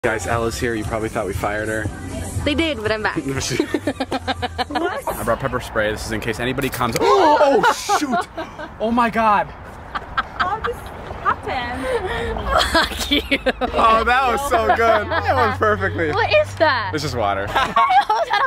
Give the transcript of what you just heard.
Guys, Ella's here. You probably thought we fired her. They did, but I'm back. What? I brought pepper spray. This is in case anybody comes. Oh shoot! Oh my god! How did this happen? Fuck you. Oh, that was so good. That went perfectly. What is that? It's just water.